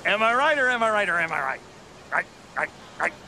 Am I right or am I right or am I right? Right, right, right.